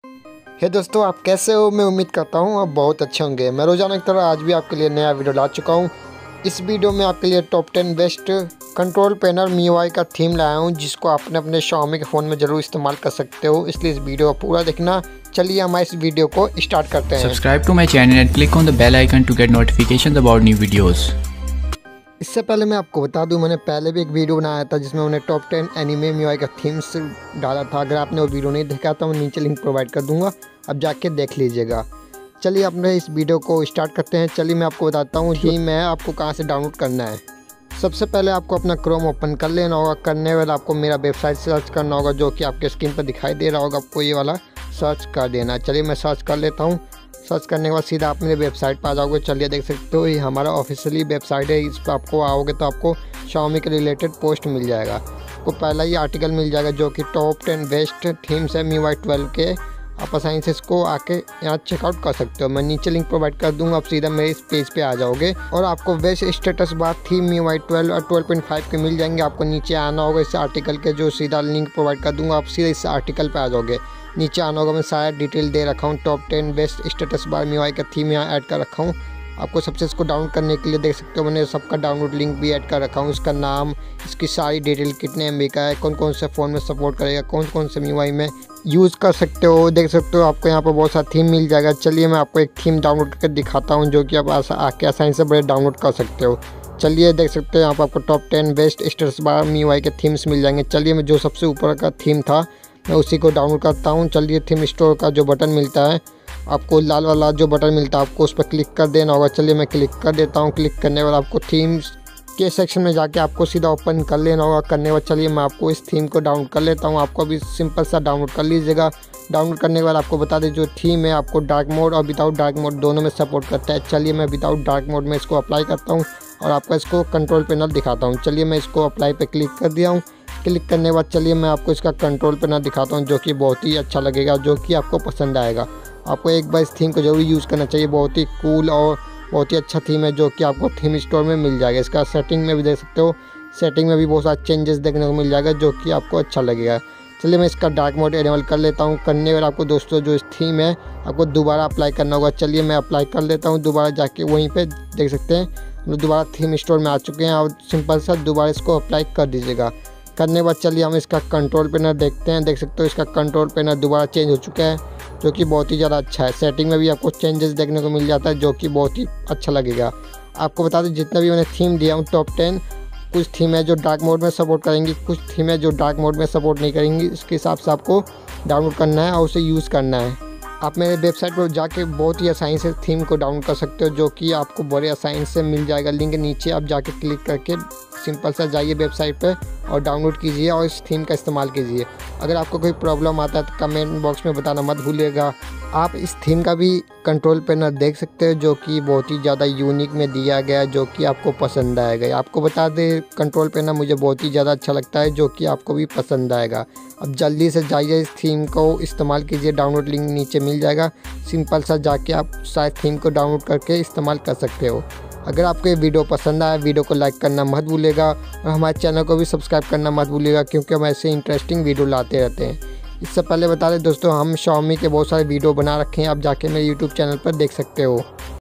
हे दोस्तों, आप कैसे हो? मैं उम्मीद करता हूँ आप बहुत अच्छे होंगे। मैं रोजाना की तरह आज भी आपके लिए नया वीडियो ला चुका हूँ। इस वीडियो में आपके लिए top 10 best control panel MIUI का थीम लाया हूँ, जिसको आपने अपने Xiaomi के फ़ोन में ज़रूर इस्तेमाल कर सकते हो। इसलिए इस वीडियो को पूरा देखना। चलिए हम इस वीडियो को स्टार्ट करते हैं। Subscribe to my channel and click on the bell icon to get notifications about new videos. इससे पहले मैं आपको बता दूं, मैंने पहले भी एक वीडियो बनाया था जिसमें मैंने टॉप 10 एनिमे MIUI का थीम्स डाला था। अगर आपने वो वीडियो नहीं देखा तो मैं नीचे लिंक प्रोवाइड कर दूंगा, अब जाके देख लीजिएगा। चलिए अपने इस वीडियो को स्टार्ट करते हैं। चलिए मैं आपको बताता हूँ थीम है आपको कहाँ से डाउनलोड करना है। सबसे पहले आपको अपना क्रोम ओपन कर लेना होगा। करने के बाद आपको मेरा वेबसाइट सर्च करना होगा, जो कि आपके स्क्रीन पर दिखाई दे रहा होगा। आपको ये वाला सर्च कर देना। चलिए मैं सर्च कर लेता हूँ। सर्च करने के बाद सीधा आप मेरे वेबसाइट पर आ जाओगे। चलिए देख सकते हो ये हमारा ऑफिशियली वेबसाइट है। इस पर आपको आओगे तो आपको Xiaomi के रिलेटेड पोस्ट मिल जाएगा। आपको पहला ही आर्टिकल मिल जाएगा जो कि टॉप 10 बेस्ट थीम्स है MIUI 12 के। आप आसानी से इसको आके यहाँ चेकआउट कर सकते हो। मैं नीचे लिंक प्रोवाइड कर दूंगा, आप सीधा मेरे इस पेज पे आ जाओगे और आपको best status bar theme MIUI 12 और 12.5 के मिल जाएंगे। आपको नीचे आना होगा इस आर्टिकल के, जो सीधा लिंक प्रोवाइड कर दूंगा। आप सीधा इस आर्टिकल पे आ जाओगे। नीचे आना होगा, मैं सारा डिटेल दे रखा हूँ। Top 10 best status bar MIUI का थीम यहाँ ऐड कर रखा हूँ। आपको सबसे इसको डाउनलोड करने के लिए देख सकते हो मैंने सबका डाउनलोड लिंक भी ऐड कर रखा हूँ। इसका नाम, इसकी सारी डिटेल, कितने MB का है, कौन कौन से फ़ोन में सपोर्ट करेगा, कौन कौन से MIUI में यूज़ कर सकते हो। देख सकते हो आपको यहाँ पर बहुत सारा थीम मिल जाएगा। चलिए मैं आपको एक थीम डाउनलोड करके दिखाता हूँ, जो कि आप आके आसानी से बड़े डाउनलोड कर सकते हो। चलिए देख सकते हो यहाँ पर आपको top 10 best status bar MIUI के थीम्स मिल जाएंगे। चलिए मैं जो सबसे ऊपर का थीम था मैं उसी को डाउनलोड करता हूँ। चलिए थीम स्टोर का जो बटन मिलता है, आपको लाल वाला जो बटन मिलता है, आपको उस पर क्लिक कर देना होगा। चलिए मैं क्लिक कर देता हूँ। क्लिक करने के बाद आपको थीम्स के सेक्शन में जाके आपको सीधा ओपन कर लेना होगा। करने के बाद चलिए मैं आपको इस थीम को डाउनलोड कर लेता हूँ। आपको अभी सिंपल सा डाउनलोड कर लीजिएगा। डाउनलोड करने के बाद आपको बता दें जो थीम है आपको डार्क मोड और विदाउट डार्क मोड दोनों में सपोर्ट करता है। चलिए मैं विदाउट डार्क मोड में इसको अप्लाई करता हूँ और आपको इसको कंट्रोल पैनल दिखाता हूँ। चलिए मैं इसको अप्लाई पे क्लिक कर दिया हूँ। क्लिक करने के बाद चलिए मैं आपको इसका कंट्रोल पैनल दिखाता हूँ, जो कि बहुत ही अच्छा लगेगा, जो कि आपको पसंद आएगा। आपको एक बार इस थीम को जरूर यूज़ करना चाहिए। बहुत ही कूल और बहुत ही अच्छा थीम है, जो कि आपको थीम स्टोर में मिल जाएगा। इसका सेटिंग में भी देख सकते हो, सेटिंग में भी बहुत सारे चेंजेस देखने को मिल जाएगा, जो कि आपको अच्छा लगेगा। चलिए मैं इसका डार्क मोड इनेबल कर लेता हूँ। करने के बाद आपको दोस्तों जो इस थीम है आपको दोबारा अप्लाई करना होगा। चलिए मैं अप्लाई कर लेता हूँ। दोबारा जाके वहीं पे देख सकते हैं हम दोबारा थीम स्टोर में आ चुके हैं और सिंपल सा दोबारा इसको अप्लाई कर दीजिएगा। करने के बाद चलिए हम इसका कंट्रोल पैनल देखते हैं। देख सकते हो इसका कंट्रोल पैनल दोबारा चेंज हो चुका है, जो कि बहुत ही ज़्यादा अच्छा है। सेटिंग में भी आपको चेंजेस देखने को मिल जाता है, जो कि बहुत ही अच्छा लगेगा। आपको बता दें जितना भी मैंने थीम दिया हूँ टॉप 10, कुछ थीम है जो डार्क मोड में सपोर्ट करेंगी, कुछ थीम है जो डार्क मोड में सपोर्ट नहीं करेंगी। इसके हिसाब से आपको डाउनलोड करना है और उसे यूज़ करना है। आप मेरे वेबसाइट पर जाके बहुत ही आसानी से थीम को डाउनलोड कर सकते हो, जो कि आपको बड़े आसानी से मिल जाएगा। लिंक नीचे आप जाके क्लिक करके सिंपल सा जाइए वेबसाइट पे और डाउनलोड कीजिए और इस थीम का इस्तेमाल कीजिए। अगर आपको कोई प्रॉब्लम आता है तो कमेंट बॉक्स में बताना मत भूलिएगा। आप इस थीम का भी कंट्रोल पैनल देख सकते हो, जो कि बहुत ही ज़्यादा यूनिक में दिया गया है, जो कि आपको पसंद आएगा। आपको बता दें कंट्रोल पैनल मुझे बहुत ही ज़्यादा अच्छा लगता है, जो कि आपको भी पसंद आएगा। अब जल्दी से जाइए इस थीम को इस्तेमाल कीजिए। डाउनलोड लिंक नीचे मिल जाएगा। सिंपल सा जाके आप शायद थीम को डाउनलोड करके इस्तेमाल कर सकते हो। अगर आपको ये वीडियो पसंद आया, वीडियो को लाइक करना मत भूलिएगा और हमारे चैनल को भी सब्सक्राइब करना मत भूलिएगा, क्योंकि हम ऐसे इंटरेस्टिंग वीडियो लाते रहते हैं। इससे पहले बता दें दोस्तों, हम Xiaomi के बहुत सारे वीडियो बना रखे हैं, आप जाके मेरे YouTube चैनल पर देख सकते हो।